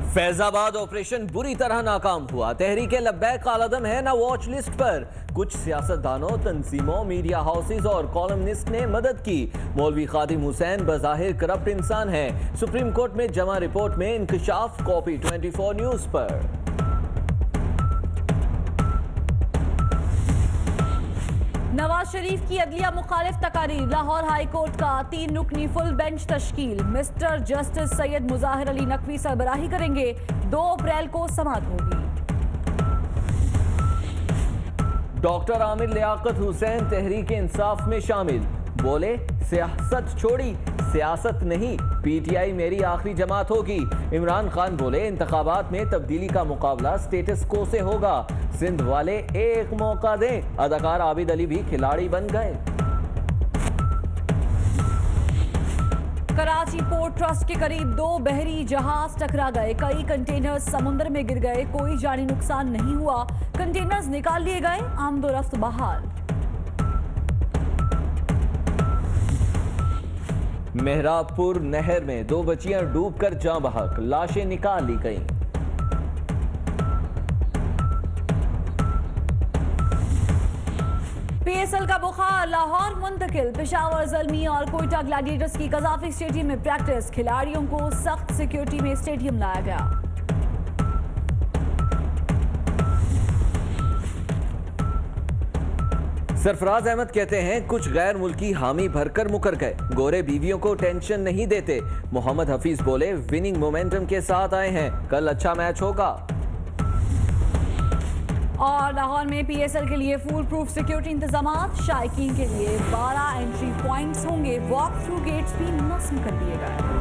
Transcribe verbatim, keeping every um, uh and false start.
Faizabad operation बुरी तरह नाकाम हुआ। तहरीक लब्बैक कालादम है ना वॉच लिस्ट पर। कुछ सियासतदानों, तंजीमों, मीडिया हाउसेज और कॉलमनिस्ट ने मदद की। मौलवी खादिम हुसैन बज़ाहिर करप्ट इंसान है। सुप्रीम कोर्ट में जमा रिपोर्ट में इंकशाफ। कॉपी चौबीस न्यूज पर। नवाज शरीफ की अदलिया मुखालिफ तकारीर। लाहौर हाई कोर्ट का तीन रुकनी फुल बेंच तश्कील। मिस्टर जस्टिस सैयद मुजाहिर अली नकवी सरबराही करेंगे। दो अप्रैल को समाअत होगी। डॉक्टर आमिर लियाकत हुसैन तहरीक इंसाफ में शामिल। बोले, सियासत छोड़ी, सियासत नहीं, पीटीआई मेरी आखिरी जमात होगी। इमरान खान बोले, इंतखाबात में तब्दीली का मुकाबला स्टेटस को से होगा। सिंध वाले एक मौका दें। अदाकार आबिद अली भी खिलाड़ी बन गए। कराची पोर्ट ट्रस्ट के करीब दो बहरी जहाज टकरा गए। कई कंटेनर्स समुद्र में गिर गए। कोई जानी नुकसान नहीं हुआ। कंटेनर्स निकाल लिए गए। आमदोरफ्त बहाल। मेहराबपुर नहर में दो बच्चियां डूबकर जान बहक। लाशें निकाल ली गईं। पीएसएल का बुखार लाहौर मुंतकिल। पेशावर ज़ल्मी और कोयटा ग्लैडिएटर्स की कजाफी स्टेडियम में प्रैक्टिस। खिलाड़ियों को सख्त सिक्योरिटी में स्टेडियम लाया गया। सरफराज अहमद कहते हैं, कुछ गैर मुल्की हामी भरकर मुकर गए। गोरे बीवियों को टेंशन नहीं देते। मोहम्मद हफीज बोले, विनिंग मोमेंटम के साथ आए हैं, कल अच्छा मैच होगा। और लाहौर में पीएसएल के लिए फुल प्रूफ सिक्योरिटी इंतजाम। शायकीन के लिए बारह एंट्री पॉइंट्स होंगे। वॉक थ्रू गेट्स भी नस्म कर दिए गए।